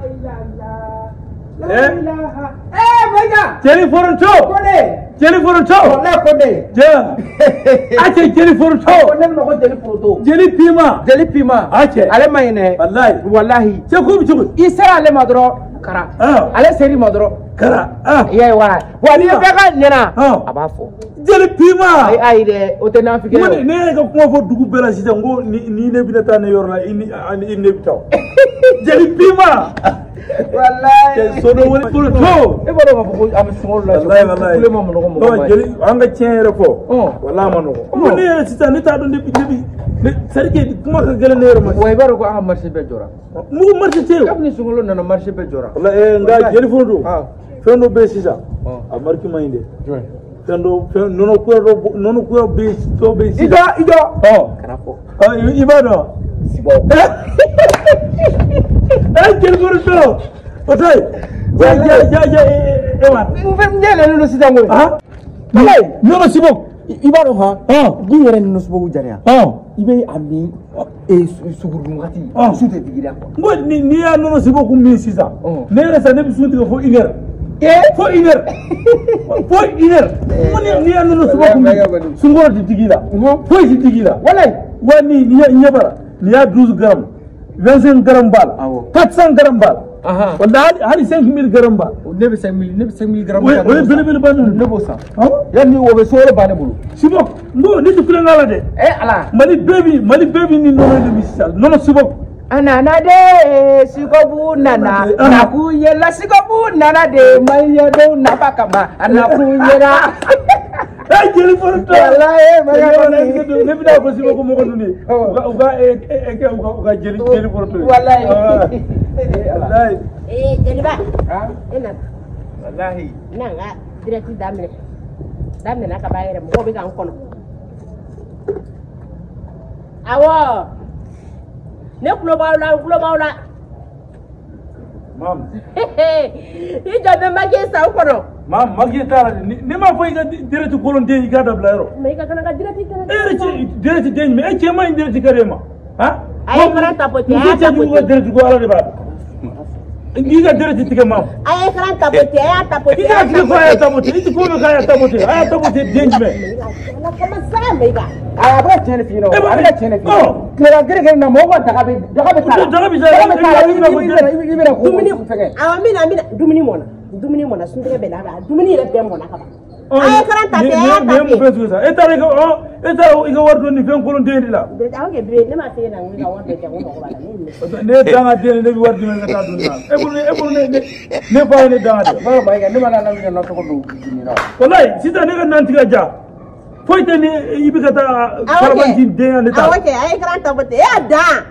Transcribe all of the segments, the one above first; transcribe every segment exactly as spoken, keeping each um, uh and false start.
Eh, Maïga. Jelly for a toe. Jelly for a toe. Yeah. Ache jelly for a toe. Jelly pima. Jelly pima. Ache. Ale maine. Wallahi. Wallahi. Chekum chekum. Isra ale madro kara. Ale seri madro kara. Ah. Ye wa. Wa ni beka nyana. Abafo. Jelly pima. Ai ai de o te na fike. Mo ne ga kuma fo dugu bela sita ngo ni ni ne binata ne yorla ini ini ne bitaw. Jelly pima. Wallahi. So no woni pour to. E bodo ma ko am small la. Wallahi wallahi. Kule mo mo mo. To jeli anga tiere fo. Wallahi ma no. Mo ne sita ne ta do ne bi ne sarki kuma ka gele ne yorma. Way baro ko am marché be jora. Mu marché te. Kam ni sungolo na marché be jora. Wallahi e nga jeli fo do. Ah. Fendo be sisa. Ah. Amarki mayinde. Fendo nono ko do nono ko be to be sisa. Ido ido. Oh. Karafo. Ah ibado. Sibo. Eh jeli fo do. Otai. Ja ja ja ja ewa. Mve mnyele nono sisa ngwe. Ah. Wallahi nono sibo. Ibaro ha. Ah. Gi yere nono sibo jania. Ah. Ibe ami e suguru ngati. Ah. Sute digira. Ngo ni ni ya nono sibo ku mi sisa. Ne resa ne bisunti ko fo iner. Eh fo iner. Fo iner. Moni ni ya nono sibo ku mi. Sungoro di digila. Fo di digila. Wallahi wani ni ya nyabara. Ni ya douze gram. vingt-cinq gram bal. quatre cents gram bal. Aha. Wala hali cinq mille gram bal. Ne be cinq mille ne be cinq mille gram bal. Oui, bele bele ban ne bo sa. Ah. Ya ni wo be so ba ne bulu. Sibok. Ndo ni tukule ngala de. Eh ala. Mali baby, mali baby ni nono de misal. Nono sibok. Anana de sikobu nana. Na ku yela sikobu nana de maya do na bakama. Ana ku yela. Ay jeli for to. Wallahi maya ne ne bi da ko sibok mo ko duni. Uga uga e e uga uga jeli jeli for to. Wallahi. Wallahi. Eh jeli ba. Ha? Ina. Wallahi. Nanga direct damne. Damne na ka bayere mo bi kan kono. Awo. Ne kulo bawla kulo bawla. Mam. Ijo be magi sa kono. Mam magi tara ni ma fo iga direct kolon de iga da blaro. Me ka kana ka direct kana. Eh direct de me e chema direct karema. Ha? Ay karanta pote ay tapote. Direct go ala de ba. Iga direct tike mam. Ay karanta pote ay tapote. Iga tike ko ay tapote. Iga ko me ka tapote. Ay tapote de me. Na kama sa me ga. Aya ba chene fino. Abra chene fino. Kira gire gire na mo wa daga be daga be tala. Daga be tala. Ibira ko. Dumuni fege. Awa mina mina dumuni mona. Dumuni mona sunde be la ba. Dumuni re be mona ka ba. Ay karanta te ay tapote. Ne mo fesu sa. Eta re ko eta iga wardo ni fen kolon de la. De aw ke bre ne ma fe na ngi ga wardo te ko ko ba la. Ne danga de ne bi wardi men ta dunna. E bu e bu ne ne fa ne danga de. Ba ba ga ne ma na na na to ko do ni na. Wallahi sita ne ga nan tiga ja. Foi tani ibi kata farbanti de ne ta. Ah okay ay karanta pote ya da.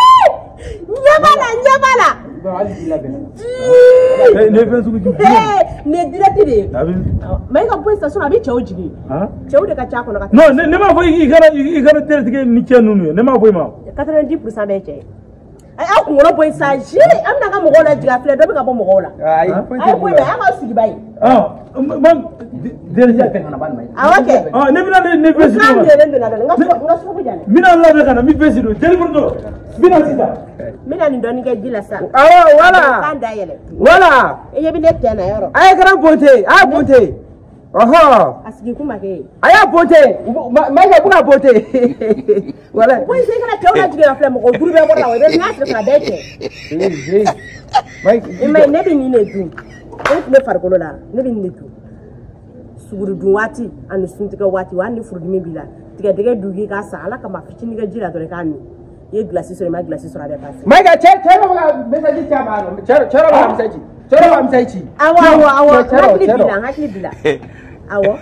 Nyabala nyabala. Ba ali dila be. Eh ne fen su ku. Eh ne direct de. Abi. Mai ka poste station abi chew jigi. Ha? Chew de ka cha kono ka. No ne ne ma foi igara igara direct ke ni chenu ne ma foi ma. quatre-vingt-dix pour cent be che. Ay aku ngoro boy sa jiri am na ka mo gola jiga fle do be ka bo mo gola. Ay ay boy be aka sigi bay. Ah mam direct ke na ban mai. Ah okay. Ah ne mina ne fesi do. Nga so ko jane. Mina la be kana mi fesi do. Telephone do. Mina sita. Mina ni doni ke jila sa. Ah wala. Kan da yele. Wala. E yebi ne tena yoro. Ay gran ponte, ay ponte. Oho. Asigi kuma ke. Aya ponte. Mai ga buka ponte. Wala. Boy sai kana tawra jiga fle mo ko duru be borla we be na sire ka beke. Eh eh. Mai e mai ne bi ni ne du. E ne farkolo la. Ne bi ni du. Suguru du wati anu suntika wati wani furudimi bila. Tiga tiga dugi ka sala kama fitini ga jira dore ka mi. Ye glace sur ma glace sur abe passe. Mai ga che che ba message cha ba no. Che che ba message. Che ba message. Awa awa awa. Hakli bila hakli bila. Awo.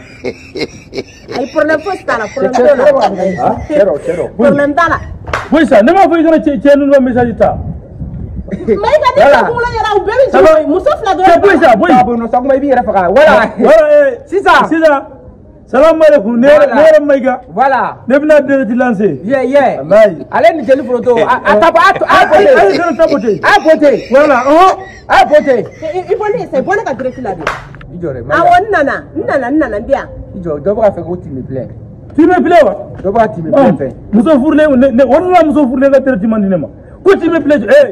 Ay problème fo stala problème dola. Chero chero. Problème dala. Boy sa ne ma fo igara che che no message ta. Mai ga de ko la yara u bebi so muso fla do. Boy sa boy. Ba no sa kuma bi rafa ka. Wala. Wala eh. Sisa. Sisa. Salam alaikum ne ne maiga. Voilà. Ne bina de ti lancer. Yeah yeah. Wallahi. Ale ni jeli photo. Ataba a pote. Ay kana tabote. A pote. Voilà. Oh. A pote. Il faut laisser bon ka direct la bi. Ijore. Ah on nana, nana nana bia. Ijo do ba fe ko ti me play. Ti me play wa? Do ba ti me play fe. Muso furle ne wala muso furle ga tere ti mandine ma. Ko ti me play eh.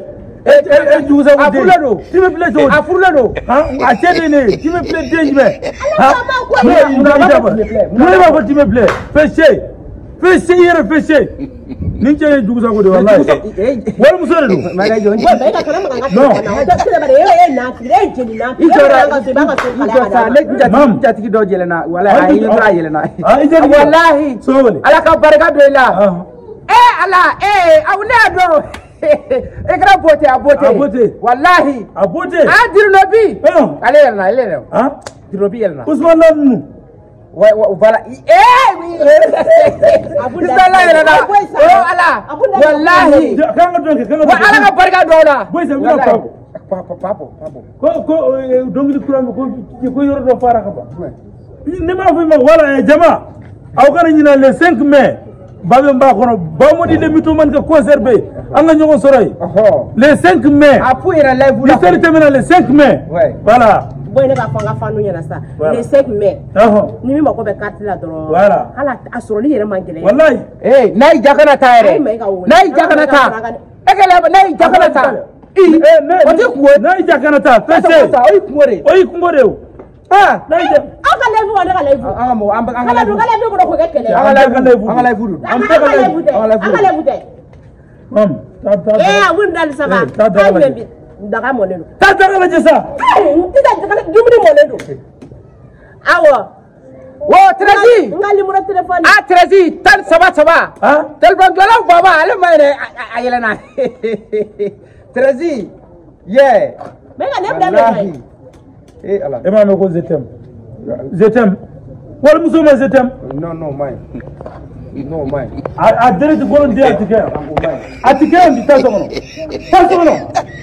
e e jugusa ko afurla do ti me plaît to afurla do ha a tede ne ti me plaît de me ha no no ba ti me plaît fessé fessé yere fessé nin chere jugusa ko de wallahi wala musore do maga jonji ba ka kana maka ngati na tele bare e na tire jeni na ijora nga se banga so ijora sa le jati jati do jelena wallahi ay yura jelena wallahi ala ka baraka do la eh ala eh awle do ekra bote abote abote wallahi abote ah dirnobi ale yelna ale yelna ah dirnobi yelna usman lamnu wa wala eh abunda yelna oh ala wallahi kanga donke kanga wa ala ka barka do la boy se wala papo papo papo papo ko ko dongli kuram ko ko yoro do fara ka ba ni ma fi ma wala jama aw kana nyina le cinq mai babe mba kono bamodi le mito man ka conserver anga ñogo soroy le cinq mai appuyer la vous la terminer le cinq mai voilà boy ne ba fanga fanu ñana sa le cinq mai ni mi mako be carte la doro voilà hala asoro li yere mangele wallahi eh nay jakana tayre nay jakana ta ekele nay jakana ta i o te kuwe nay jakana ta fesse oy kumore oy kumore ah nay aka levu wala ka levu anga mo amba anga levu aka levu ko ko kekele anga levu anga levu anga levu anga levu de mam ta ta eh awun dal sama ta membi daga monelo ta ta la jesa tida daga jumri monelo awo wo trezi ngali mo telephone ah trezi tan saba saba ah telephone dola baba ale mayre ayelana trezi yeah mega ne blame eh ala e ma me ko zetem zetem wala muso ma zetem non non mai non mai a a dere de golon de atike atike ndi ta sono ta sono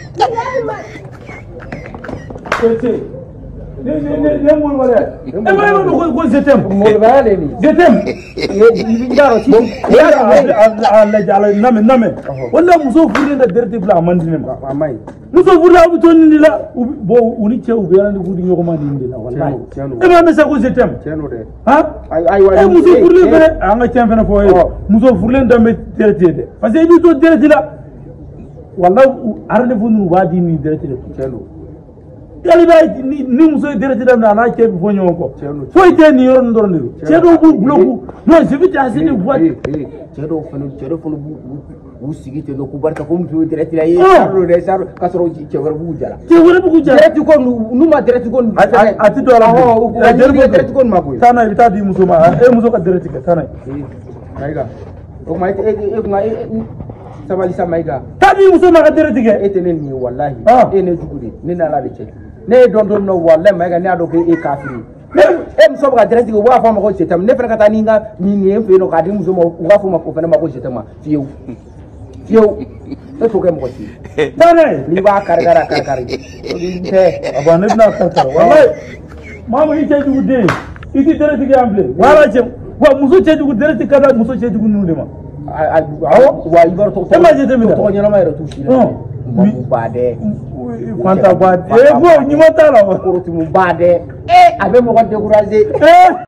Tete ne ne ne ne mo wala e ma me ko zetem mo wala ni zetem ni ngaro ci Allah jala name name wala muso furde da dere de bla mandine ma mai muso furde abu to ni la bo uni che ube yana gudi nyoko ma ni la wallahi e ma me sa ko zetem ha ay ay wa muso furde be anga chen fena fo muso furde da me dere de parce que bi to dere de la wallahi arne funu wadi ni dere de chelo yali bay ni muso dere de da na ke fo nyoko fo ite ni yor ndor ni chedo bu bloku non je vais t'asseoir voix chedo fenu chedo fenu bu sigi te do ku barka ko mu direct la yi sarro de sarro kasro ci ci war bu jala ci war bu jala direct ko nu ma direct ko ati do la ho direct ko ma ko tana bita di muso ma e muso ka direct ka tana aiga o mai e e ma sabali samaiga ta di muso ma ka direct ke e tenen ni wallahi e ne jugude ni na la de ce ne don don no wallahi maiga ne ado ke e kafiri em so ba direct ko wa fa ma ko cetam ne fena kata ni nga ni ni en fe no ka di muso mo wa fa ma ko fena ma ko cetama fiu fiu e to ke mo ko ci tane ni ba kar kar kar kar te abane na kar kar wallahi mama ite du de iti direct ke amble wala ce wa muso ce du direct kada muso ce du nu de ma wa ibar to to ma je de mi to nyama mai to shi mu ba de kwanta ba e go ni mota la ko to mu ba de eh abe mo ko décourager eh